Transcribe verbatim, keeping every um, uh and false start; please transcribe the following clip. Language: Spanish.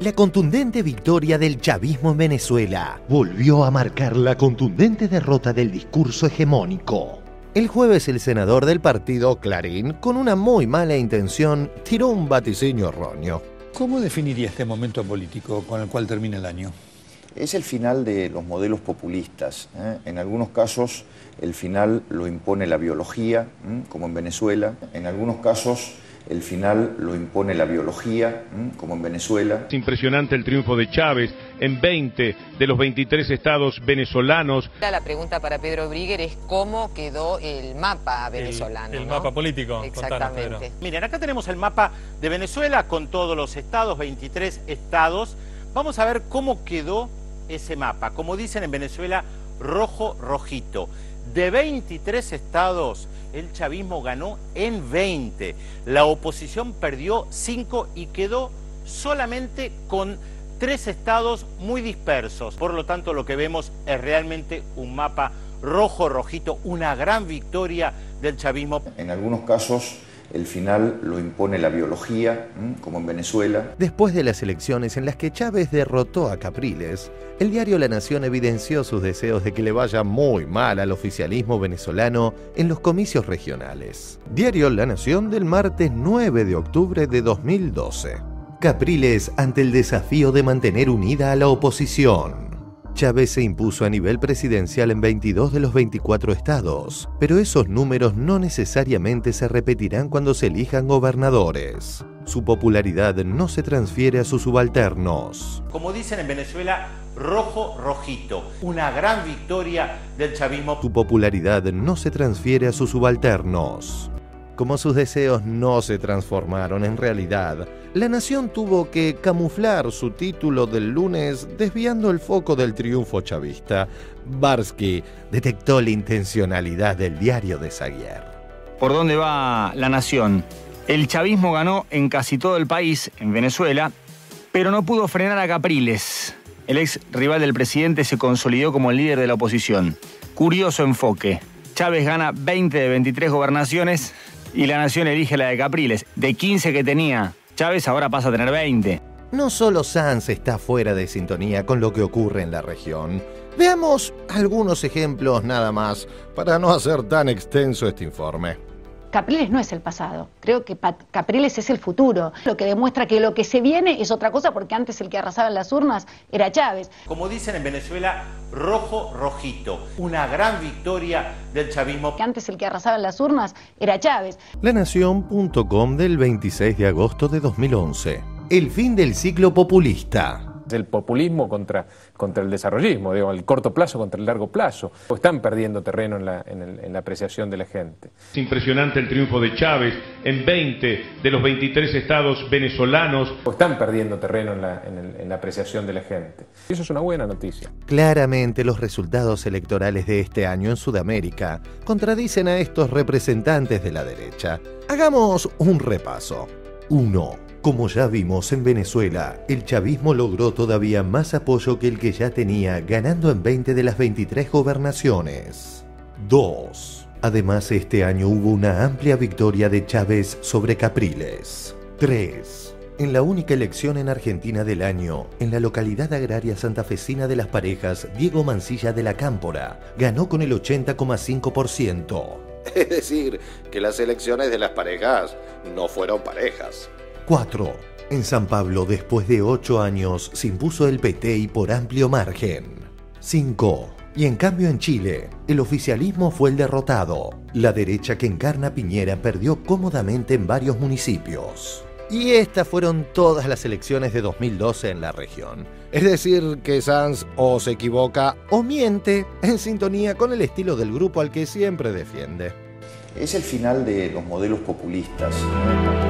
La contundente victoria del chavismo en Venezuela volvió a marcar la contundente derrota del discurso hegemónico. El jueves el senador del partido Clarín, con una muy mala intención, tiró un vaticinio erróneo. ¿Cómo definiría este momento político con el cual termina el año? Es el final de los modelos populistas, ¿eh? En algunos casos el final lo impone la biología, ¿eh? Como en Venezuela. En algunos casos el final lo impone la biología, ¿eh? Como en Venezuela. Es impresionante el triunfo de Chávez en veinte de los veintitrés estados venezolanos. La pregunta para Pedro Briguer es cómo quedó el mapa venezolano. El, el ¿no? mapa político. Exactamente. Contanos, Pedro. Miren, acá tenemos el mapa de Venezuela con todos los estados, veintitrés estados. Vamos a ver cómo quedó ese mapa. Como dicen en Venezuela, rojo, rojito. De veintitrés estados, el chavismo ganó en veinte. La oposición perdió cinco y quedó solamente con tres estados muy dispersos. Por lo tanto, lo que vemos es realmente un mapa rojo, rojito, una gran victoria del chavismo. En algunos casos el final lo impone la biología, ¿eh? Como en Venezuela. Después de las elecciones en las que Chávez derrotó a Capriles, el diario La Nación evidenció sus deseos de que le vaya muy mal al oficialismo venezolano en los comicios regionales. Diario La Nación del martes nueve de octubre de dos mil doce. Capriles ante el desafío de mantener unida a la oposición. Chávez se impuso a nivel presidencial en veintidós de los veinticuatro estados, pero esos números no necesariamente se repetirán cuando se elijan gobernadores. Su popularidad no se transfiere a sus subalternos. Como dicen en Venezuela, rojo, rojito. Una gran victoria del chavismo. Su popularidad no se transfiere a sus subalternos. Como sus deseos no se transformaron en realidad, La Nación tuvo que camuflar su título del lunes desviando el foco del triunfo chavista. Barsky detectó la intencionalidad del diario de Saguier. ¿Por dónde va La Nación? El chavismo ganó en casi todo el país, en Venezuela, pero no pudo frenar a Capriles. El ex rival del presidente se consolidó como el líder de la oposición. Curioso enfoque. Chávez gana veinte de veintitrés gobernaciones y La Nación elige la de Capriles. De quince que tenía Chávez, ahora pasa a tener veinte. No solo Sanz está fuera de sintonía con lo que ocurre en la región. Veamos algunos ejemplos nada más, para no hacer tan extenso este informe. Capriles no es el pasado, creo que Capriles es el futuro, lo que demuestra que lo que se viene es otra cosa, porque antes el que arrasaba en las urnas era Chávez. Como dicen en Venezuela, rojo, rojito, una gran victoria del chavismo. Que antes el que arrasaba en las urnas era Chávez. La Nación punto com del veintiséis de agosto de dos mil once. El fin del ciclo populista. El populismo contra, contra el desarrollismo, digo, el corto plazo contra el largo plazo. Están perdiendo terreno en la, en, el, en la apreciación de la gente. Es impresionante el triunfo de Chávez en veinte de los veintitrés estados venezolanos. Están perdiendo terreno en la, en, el, en la apreciación de la gente. Y eso es una buena noticia. Claramente los resultados electorales de este año en Sudamérica contradicen a estos representantes de la derecha. Hagamos un repaso. uno. Como ya vimos en Venezuela, el chavismo logró todavía más apoyo que el que ya tenía, ganando en veinte de las veintitrés gobernaciones. dos. Además, este año hubo una amplia victoria de Chávez sobre Capriles. tres. En la única elección en Argentina del año, en la localidad agraria santafesina de Las Parejas, Diego Mancilla de la Cámpora ganó con el ochenta coma cinco por ciento. Es decir, que las elecciones de Las Parejas no fueron parejas. cuatro. En San Pablo, después de ocho años, se impuso el P T y por amplio margen. cinco. Y en cambio en Chile, el oficialismo fue el derrotado. La derecha que encarna Piñera perdió cómodamente en varios municipios. Y estas fueron todas las elecciones de dos mil doce en la región. Es decir, que Sanz o se equivoca o miente en sintonía con el estilo del grupo al que siempre defiende. Es el final de los modelos populistas.